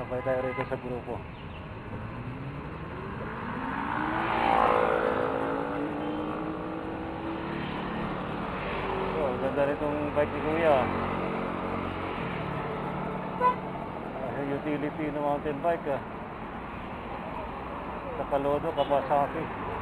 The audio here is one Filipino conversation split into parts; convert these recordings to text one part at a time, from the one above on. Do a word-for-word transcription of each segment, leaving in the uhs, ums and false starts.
Sabay tayo rito sa grupo. So, ganda nitong bike ni Kuya. Uh, utility na mountain bike ah. Sa Kalodo, Kawasaki.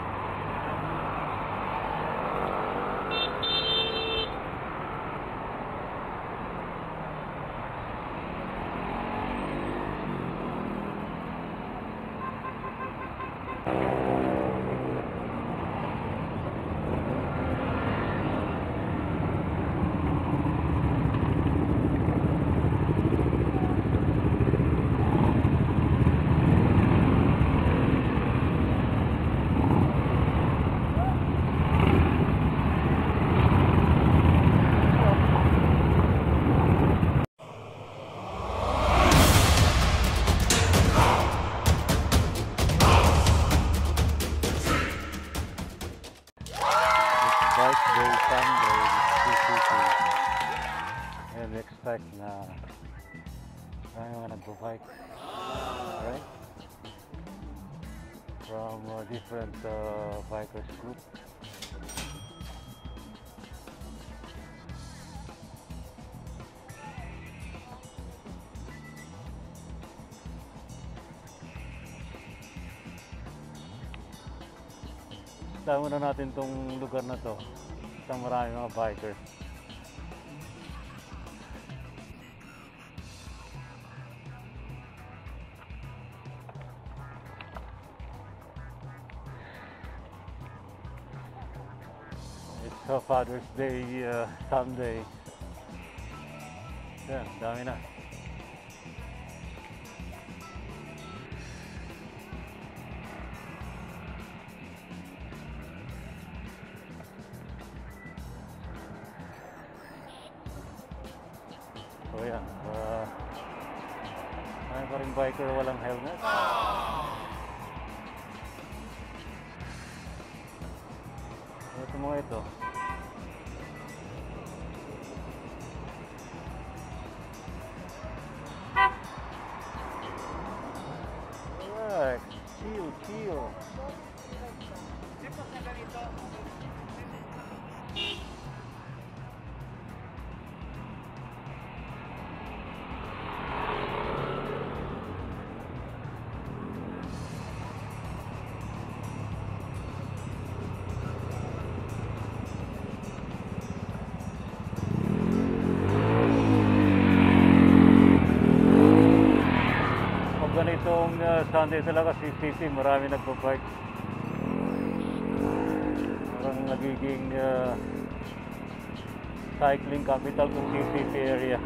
Expect na marami mga nagbo-bike, right? From uh, different uh, bikers group. Tama na natin tong lugar na to. Isang marami mga bikers. So Father's Day uh, Sunday. Yan, dami na. So yan, uh, may pa rin biker walang helmet. Ito mga ito. Chill, chill. Ganitong uh, Sunday talaga si City, marami nagpo-bike. Parang nagiging uh, cycling capital ng City area.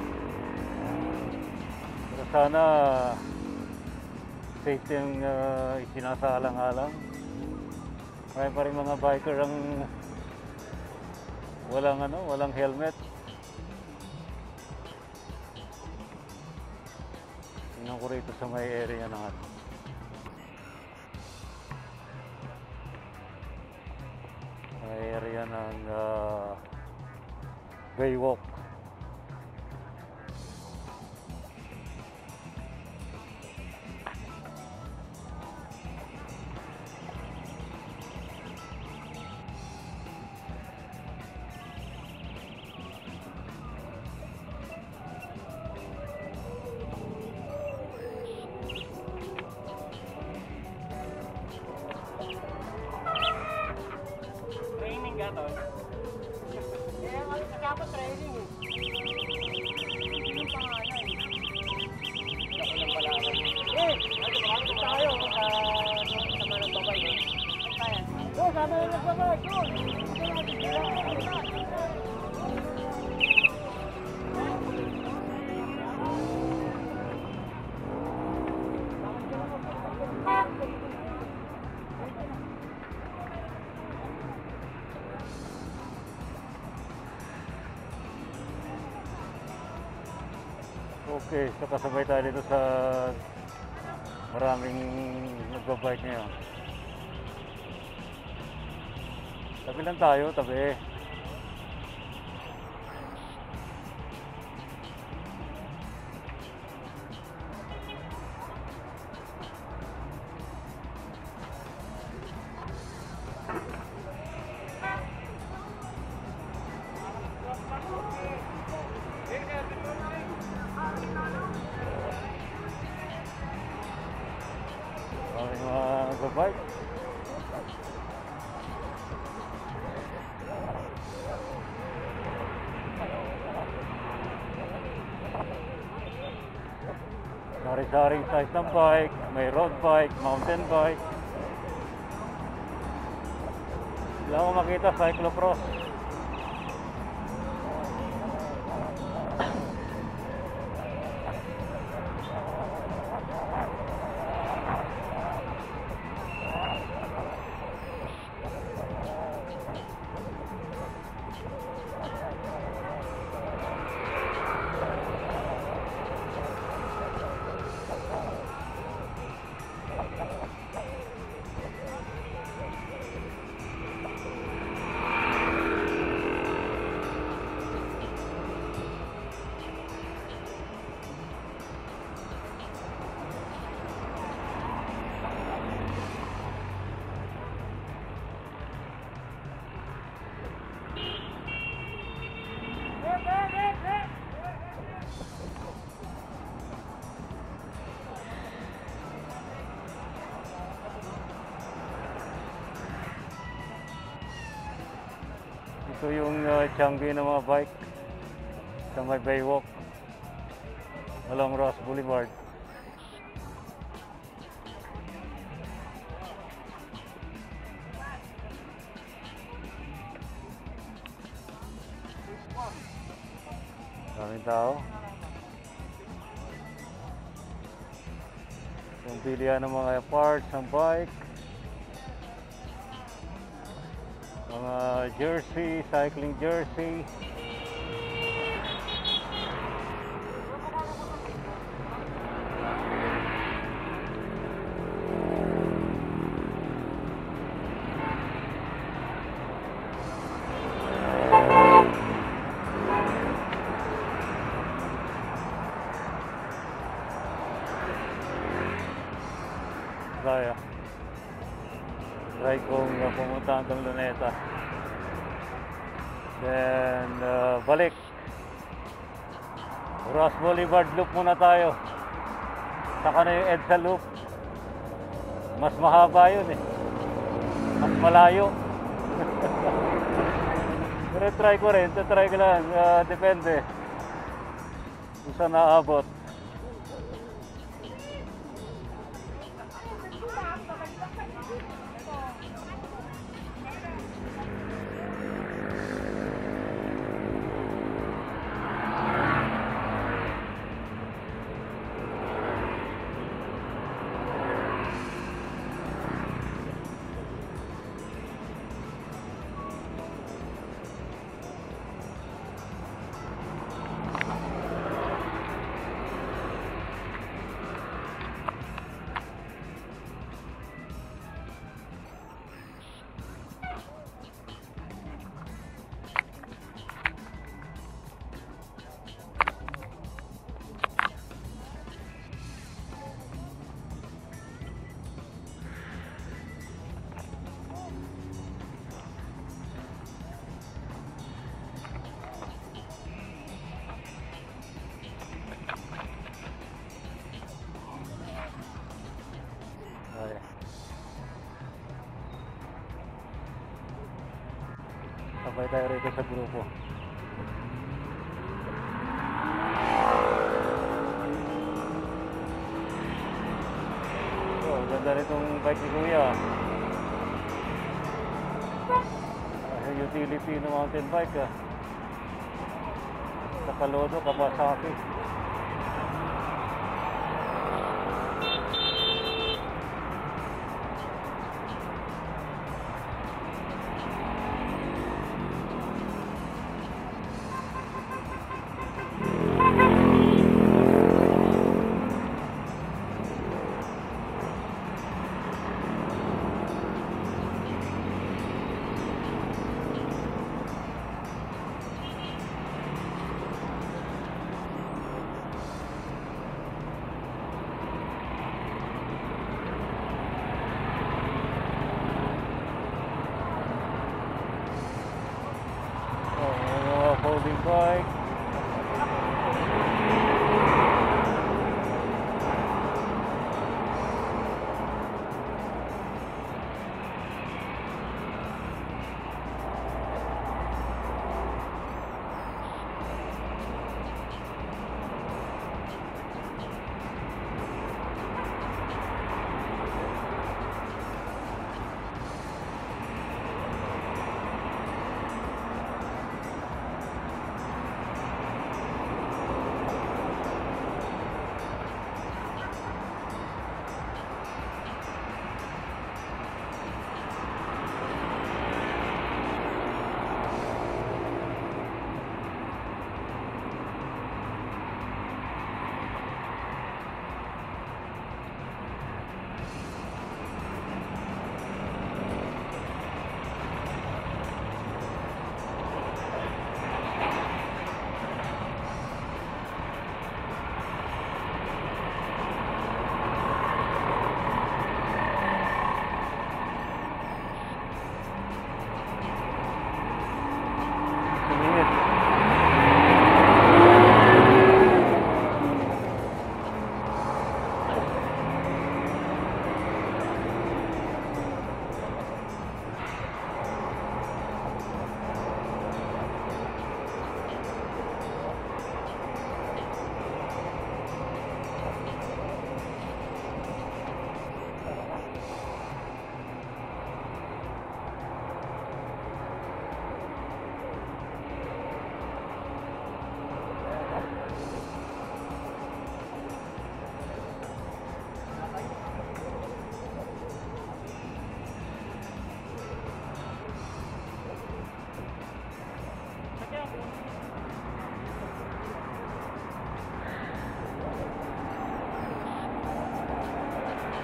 Pero sana safety ang uh, isinasaalang-alang. Marami pa rin mga biker ang walang ano, walang helmet. Tingnan ko rito sa may area ng ano. May area ng uh, Baywalk. Kaya nga dapat training eh. Hindi yung pangalan eh. Ako lang pala ako. Eh! Ano tayo sa sama ng babay eh. Kaya? Oo, sama ng nagbabay. Doon! Okay, so kasabay tayo dito sa maraming nagbabike ngayon. Tabi lang tayo, tabi. nagbabike. Sari-saring size ng bike, may road bike, mountain bike. Wala ko makita cyclocross. Ito yung uh, Changi ng mga bike sa may Baywalk along Ross Boulevard. Maraming tao. Yung pilihan ng mga parts ng bike, mga jersey, cycling jersey. Kaya try kong uh, pumunta hanggang Luneta, then uh, balik Ross Boulevard loop muna tayo, saka na yung EDSA loop. Mas mahaba yun eh, mas malayo. Pero try ko rin, try ko lang, uh, depende kung saan naabot. Sabay tayo rito sa grupo. So, ganda nitong bike ni Kuya. Uh, utility na mountain bike ah. Sa Kalodo, Kawasaki.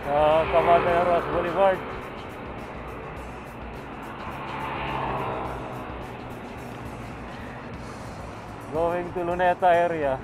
Sa Kapadyak Boulevard. Going to Luneta area.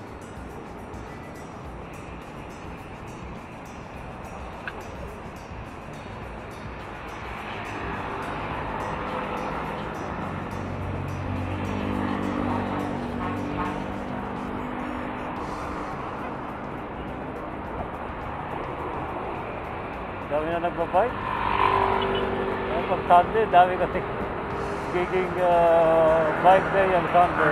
Dami na nagbabike. Ay, pag Sunday, dami kasi giging uh, bike day ang Sunday.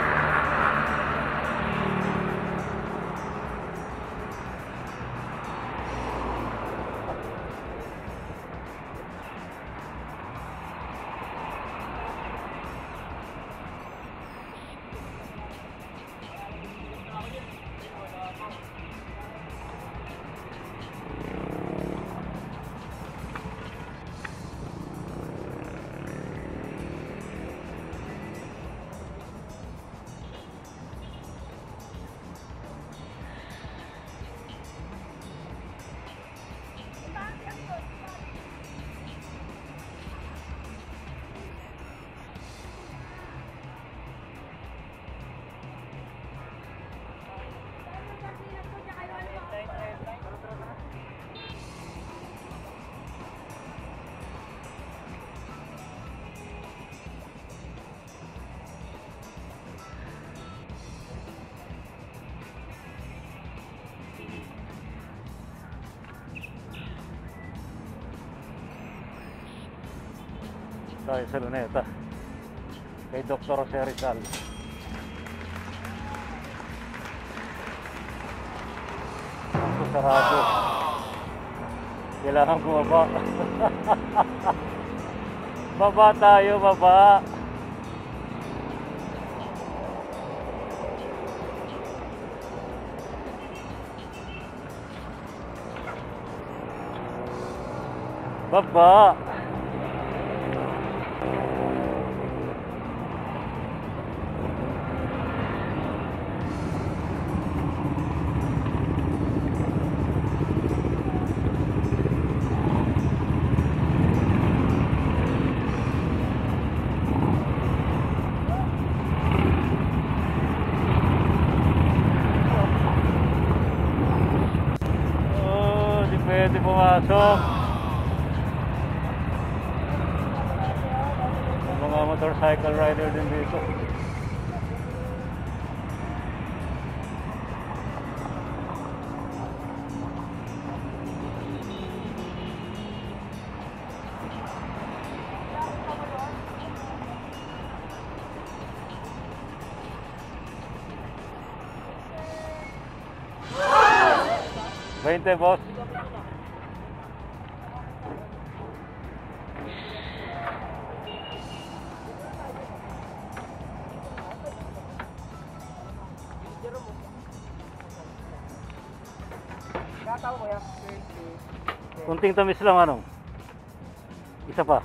Tayo sa Luneta kay Doctor Rizal. Ang sarado. Kailangan bumaba. Baba tayo, baba. Baba. Pwede pumasok. Mga motorcycle rider din dito. twenty, boss. Kunting tamis lang, ano? Isa pa.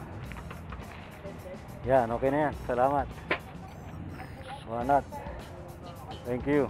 Yan, okay na yan. Salamat. Wanat. Thank you.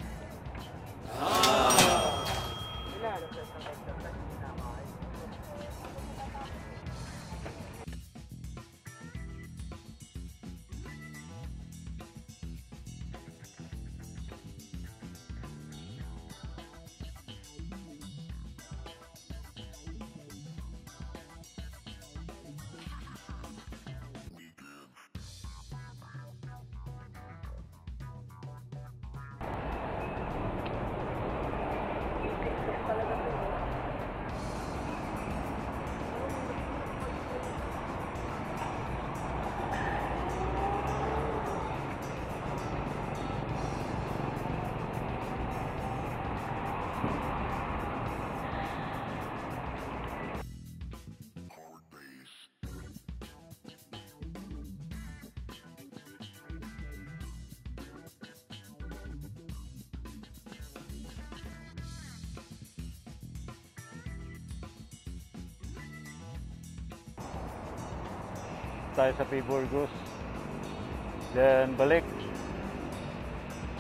Tayo sa Burgos, then balik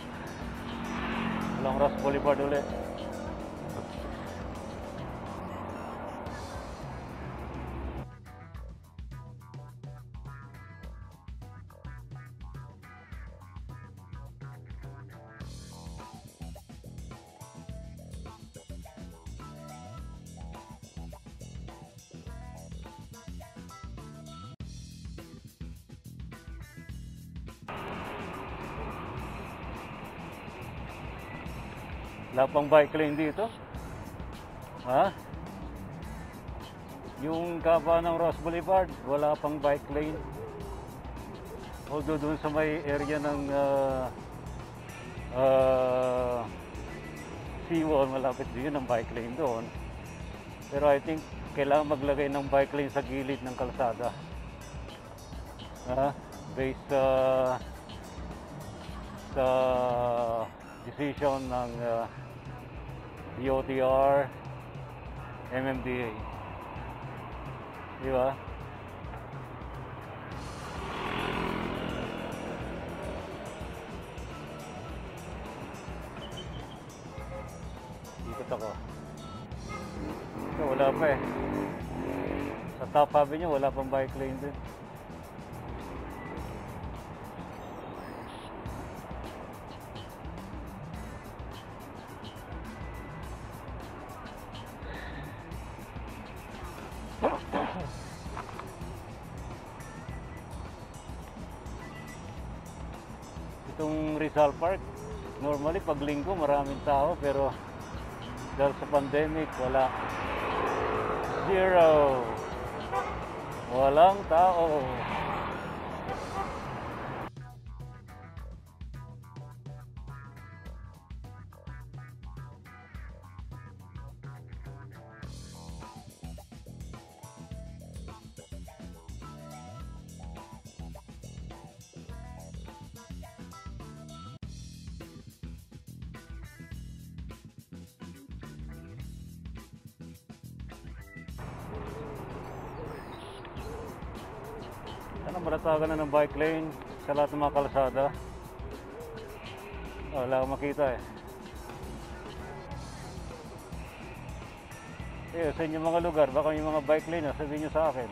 along Roxas Boulevard ulit. Wala pang bike lane dito. Ha? Yung kaba ng Ross Boulevard, wala pang bike lane. Although doon sa may area ng uh, uh, seawall, malapit din ang bike lane doon. Pero I think kailangan maglagay ng bike lane sa gilid ng kalsada. Ha? Based sa sa decision ng uh, D O T R, M M D A. Di ba? Ikot ako. So, wala pa eh. Sa top habi niya, wala pang bike lane din. Itong Rizal Park, normally pag linggo maraming tao, pero dahil sa pandemic, wala. Zero. Walang tao. Sana maratagan na ng bike lane sa lahat ng mga kalsada. Oh, wala akong makita eh. Eh, sa inyong mga lugar, baka yung mga bike lane, sabihin nyo sa akin.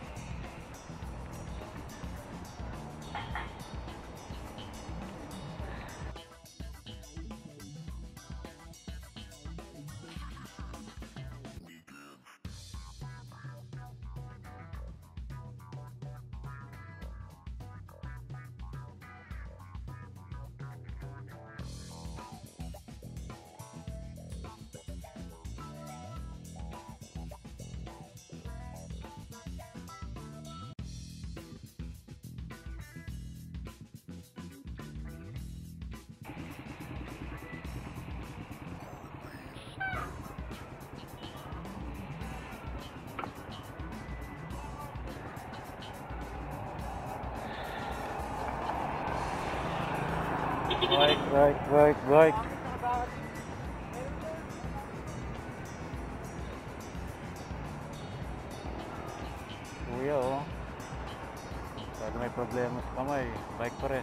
Bike, bike, bike, bike. Kuya oh. Kahit may problema sa kamay, bike pa rin.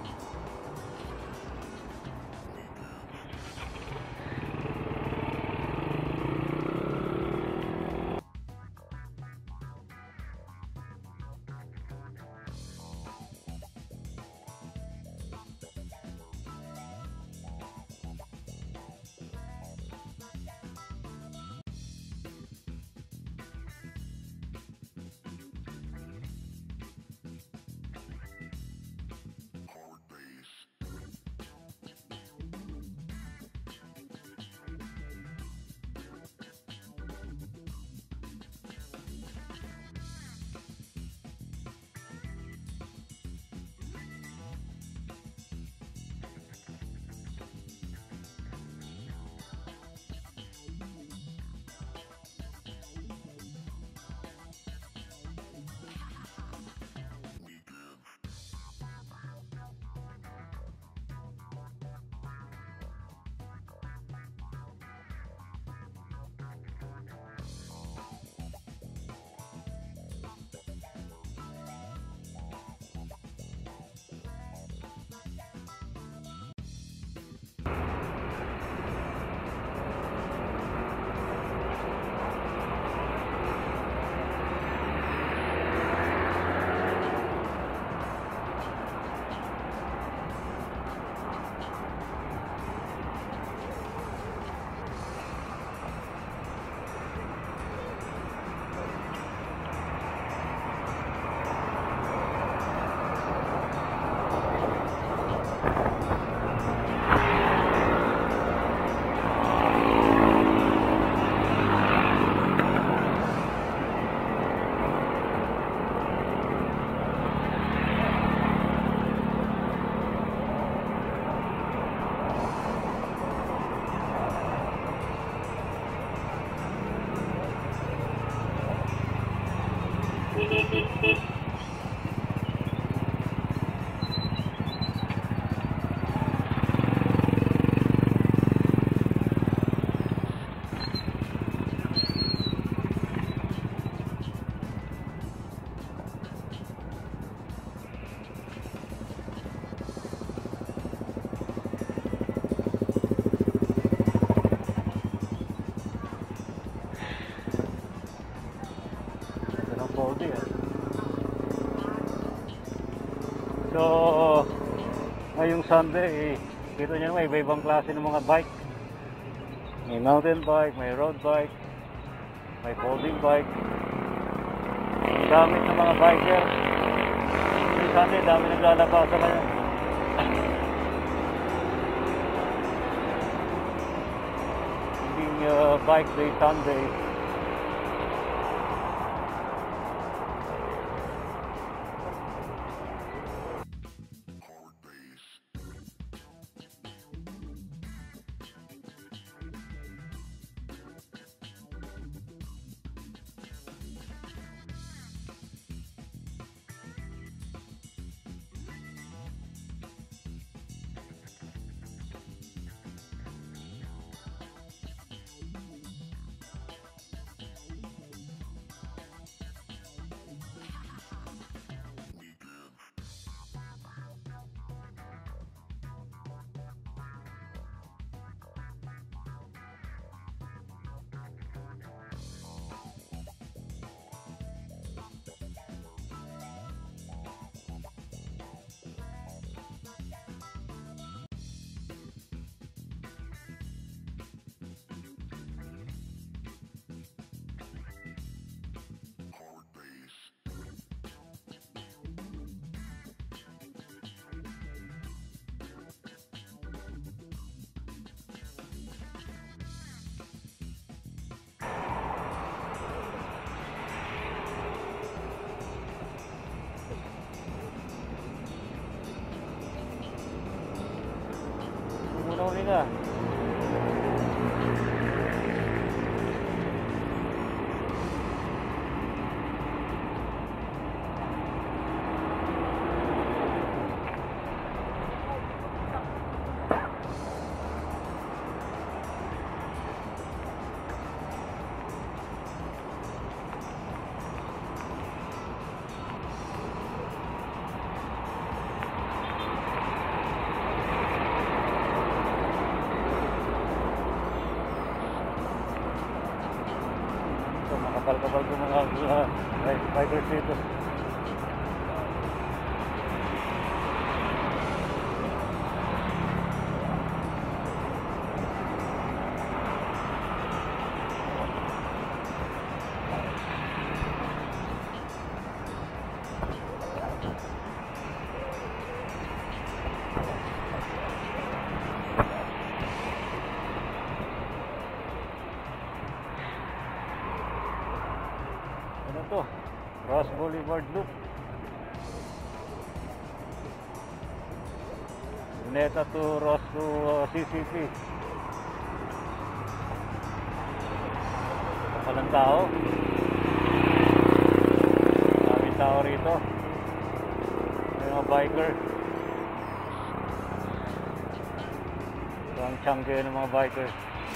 So, ngayong Sunday, eh, dito nyo naman, iba-ibang klase ng mga bike. May mountain bike, may road bike, may folding bike. Gamit ng mga biker. Ngayong Sunday, dami naglalabasan ngayon. Hindi uh, bike day Sunday. Muna-uli na. Kapal-kapal ko mga uh, bikers dito. Ito, Ross Boulevard Loop. Luneta to Ross to uh, C C P. Walang tao. Maraming tao rito. May mga biker. Ito ang tiyangge ng mga biker.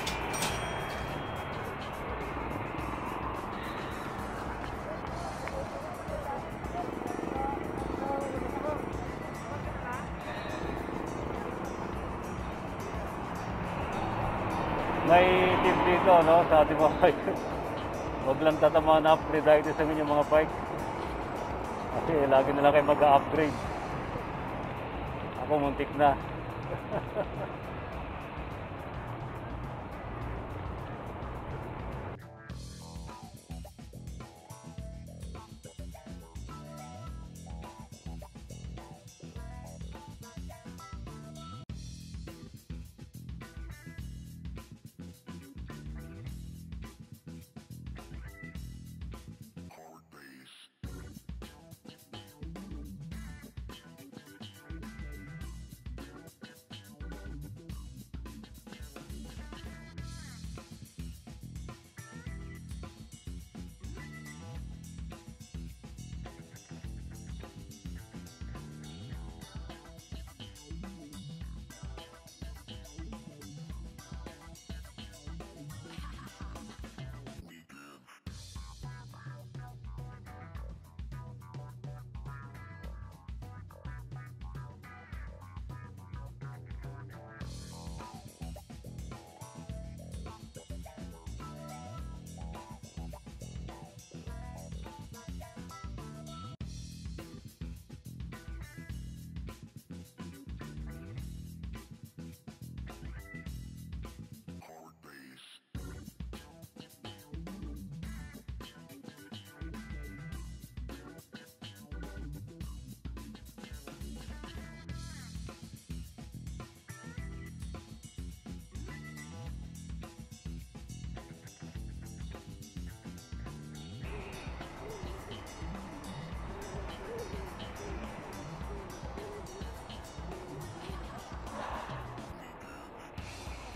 May tip dito, no, sa ating mga bike. Huwag lang tatamaan na upgrade sa inyong mga bike. Kasi lagi na lang kayo mag-upgrade. Ako muntik na.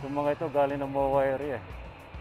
Yung mga ito galing ng M O A area eh.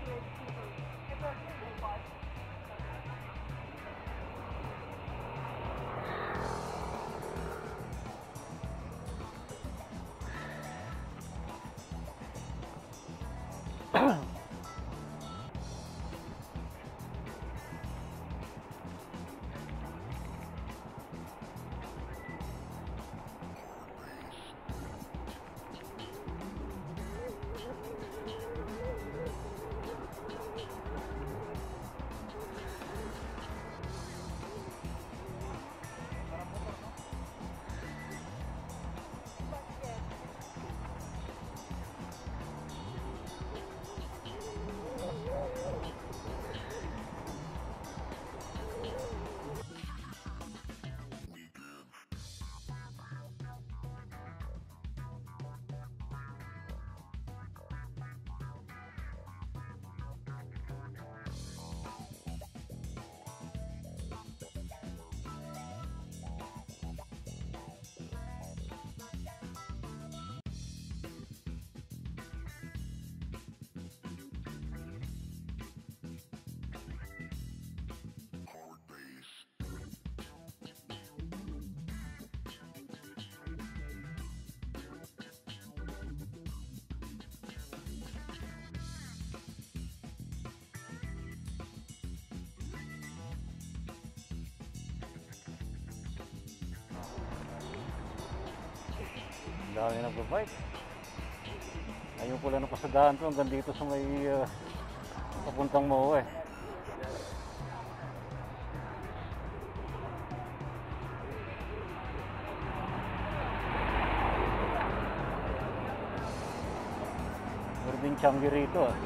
Ang dami nagbabike. Ayun pala ng pasadahan to hanggang dito sa may uh, papuntang M O A eh. Meron din Changi rito ah.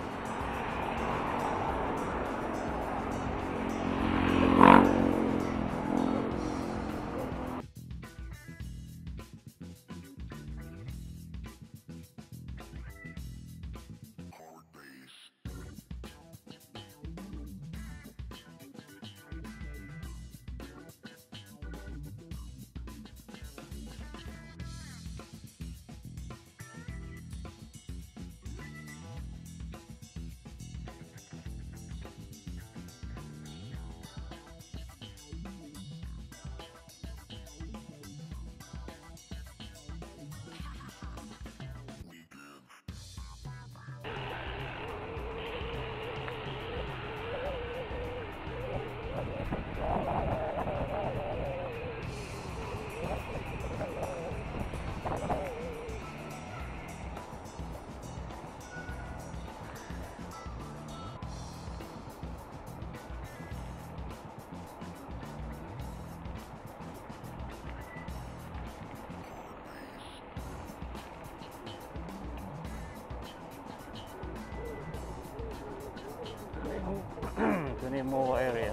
Ito na yung M O A area.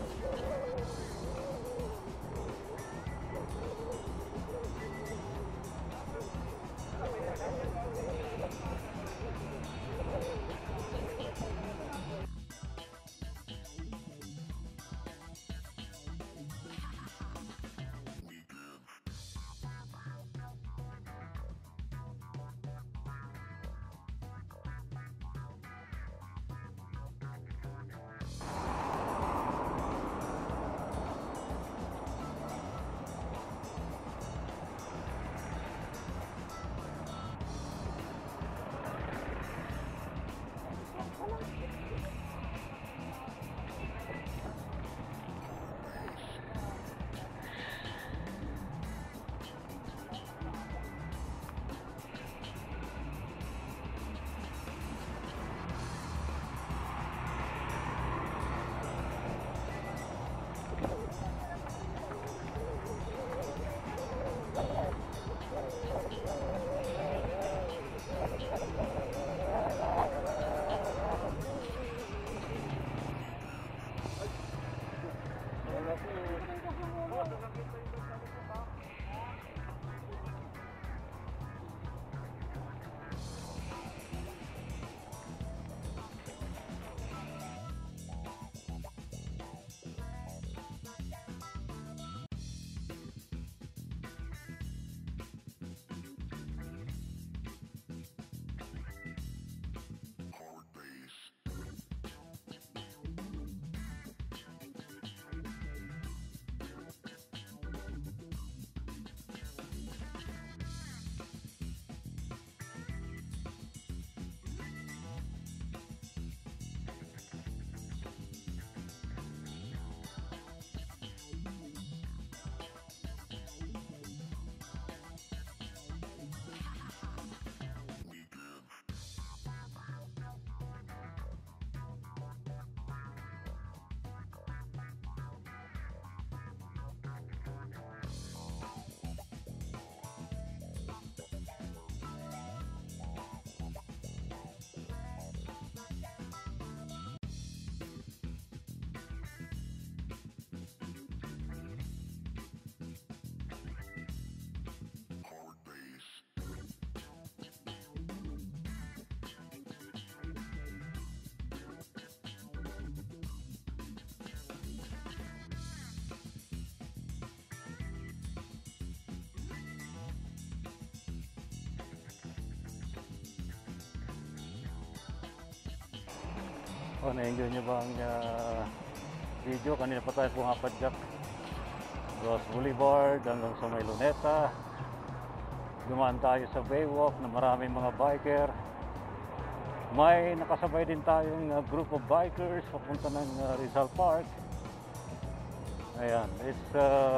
O, na-enjoy nyo ba ang uh, video? Kanina pa tayo pumapadyak. Ross Boulevard hanggang sa may Luneta. Dumaan tayo sa Baywalk na maraming mga biker. May nakasabay din tayong uh, group of bikers papunta ng uh, Rizal Park. Ayan, it's uh,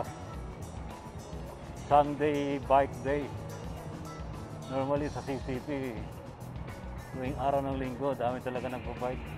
Sunday Bike Day. Normally sa C C P, tuwing araw ng linggo, dami talaga nagpo-bike.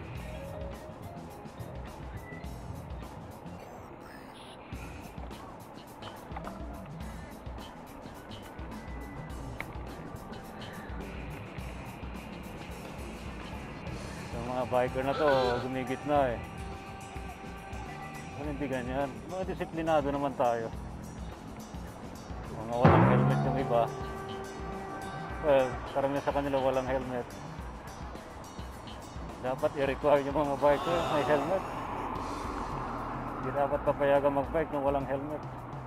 Yung mga biker na to, gumigit na eh. Well, hindi ganyan. Mga disiplinado naman tayo. Mga walang helmet yung iba. Well, karamihan sa kanila walang helmet. Dapat i-require yung mga biker may helmet. Hindi dapat papayagan mag-bike nung walang helmet.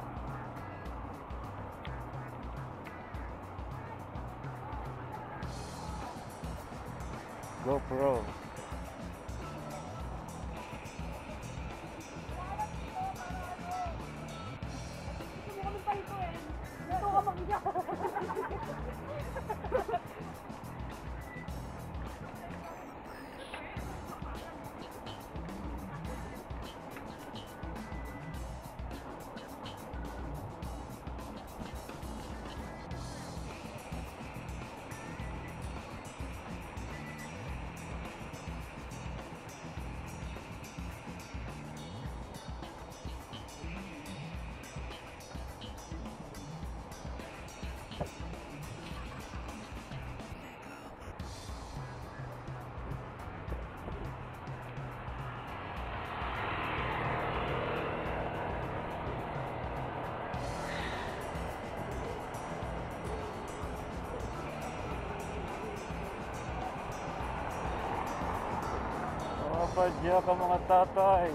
GoPro. Padyak ang mga tatay.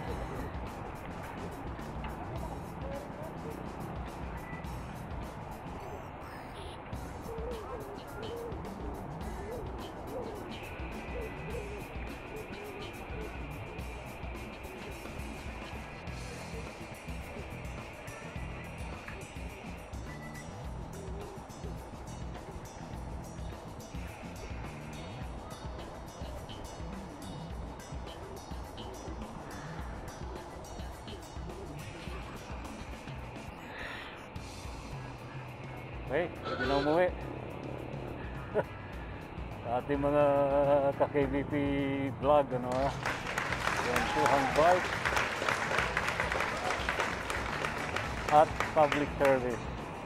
Okay, hindi na umuwi. Sa ating mga ka-K B P vlog, ano ha? Kuwentuhang Bike at public service.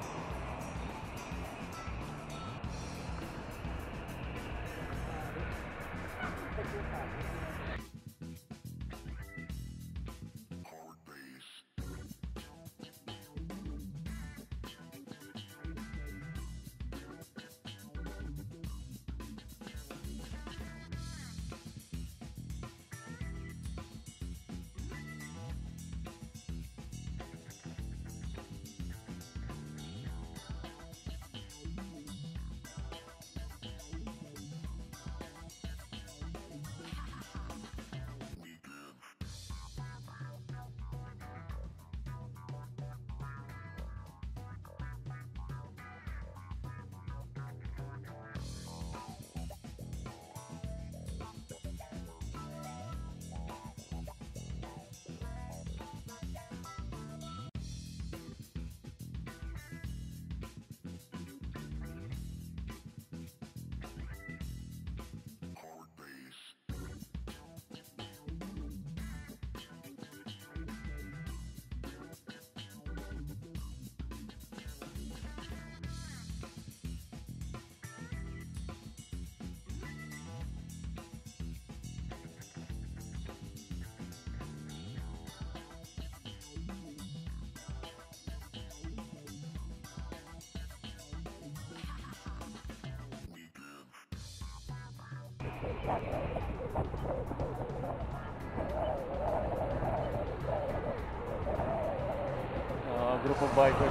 Uh, group of bikers.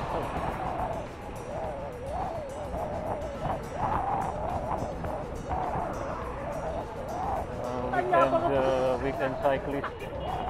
Uh, weekend uh, cyclist.